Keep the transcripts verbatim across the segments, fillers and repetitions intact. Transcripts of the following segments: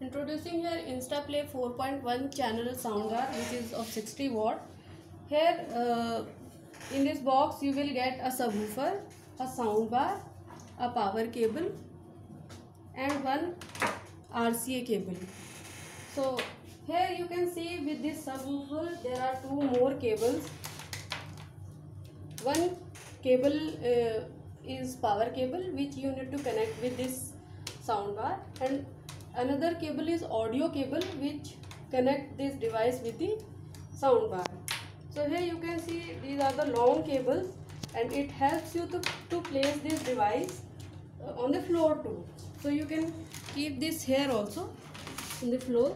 Introducing here Instaplay four point one channel soundbar, which is of sixty watt. Here uh, in this box you will get a subwoofer, a soundbar, a power cable and one R C A cable. So here you can see with this subwoofer there are two more cables. One cable uh, is power cable which you need to connect with this soundbar, and another cable is audio cable which connect this device with the soundbar. So here you can see these are the long cables, and it helps you to, to place this device uh, on the floor too. So you can keep this here also in the floor.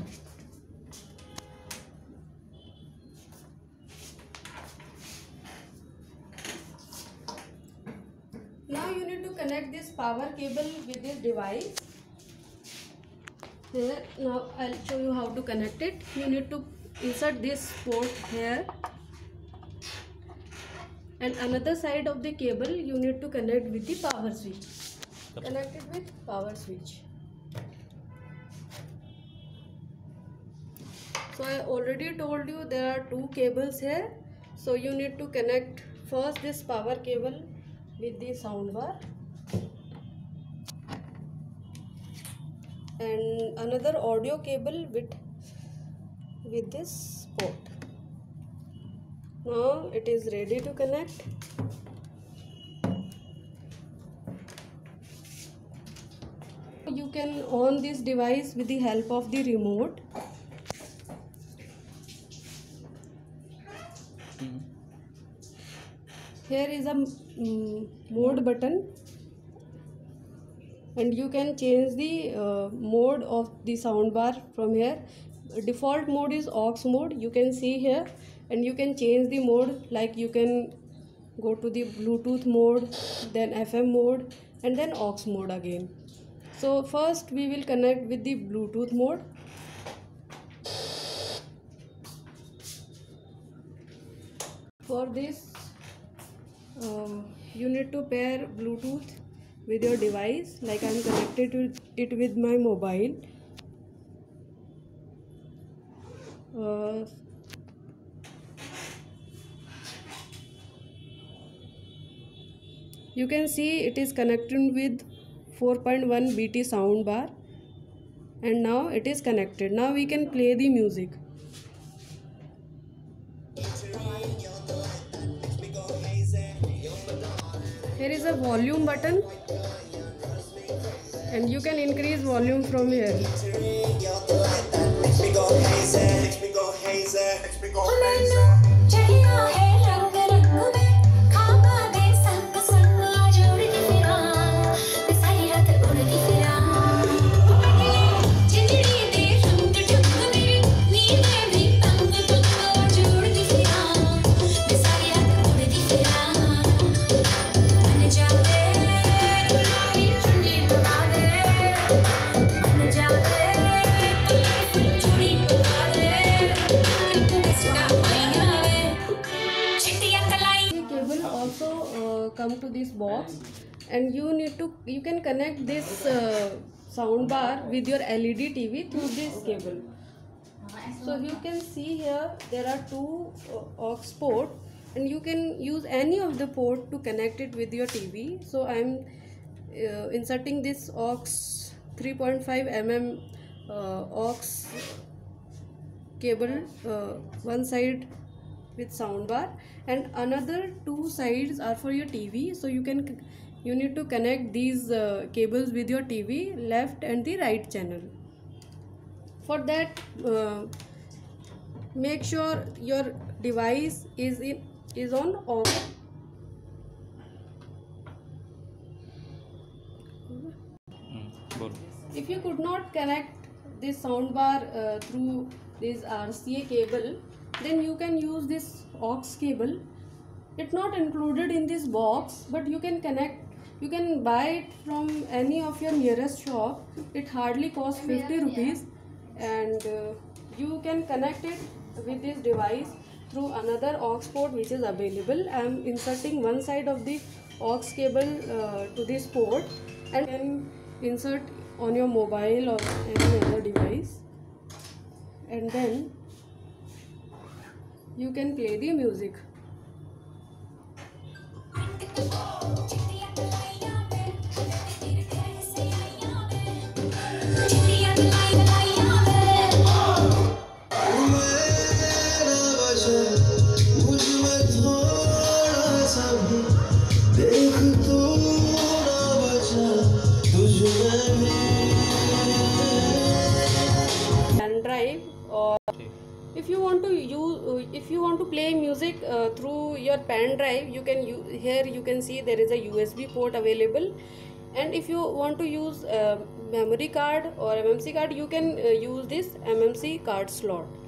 Now you need to connect this power cable with this device. Here, now I'll show you how to connect it. You need to insert this port here, and another side of the cable you need to connect with the power switch. Connect it with power switch. So I already told you there are two cables here. So you need to connect first this power cable with the soundbar, and another audio cable with with this port. Now it is ready to connect. You can on this device with the help of the remote. Mm-hmm. Here is a mm, mode button, and you can change the uh, mode of the soundbar from here. Default mode is aux mode, you can see here, and you can change the mode, like you can go to the Bluetooth mode, then F M mode, and then aux mode again. So first we will connect with the Bluetooth mode. For this uh, you need to pair Bluetooth with your device, like I am connected to it with my mobile. Uh, you can see it is connected with four point one B T soundbar, and now it is connected. Now we can play the music. Here is a volume button, and you can increase volume from here. Come to this box, and you need to you can connect this uh, soundbar with your L E D T V through this cable. So you can see here there are two uh, aux port, and you can use any of the port to connect it with your T V. So I am uh, inserting this aux three point five millimeter uh, aux cable, uh, one side with soundbar, and another two sides are for your T V. So you can you need to connect these uh, cables with your T V, left and the right channel. For that, uh, make sure your device is in is on off. If you could not connect this soundbar uh, through this R C A cable, then you can use this aux cable. It's not included in this box, but you can connect, you can buy it from any of your nearest shop. It hardly costs fifty rupees, and uh, you can connect it with this device through another aux port which is available. I am inserting one side of the aux cable uh, to this port, and can insert on your mobile or any other device, and then you can play the music. Pen drive, or if you want to use if you want to play music uh, through your pen drive, you can use, here you can see there is a U S B port available, and if you want to use uh, memory card or M M C card, you can uh, use this M M C card slot.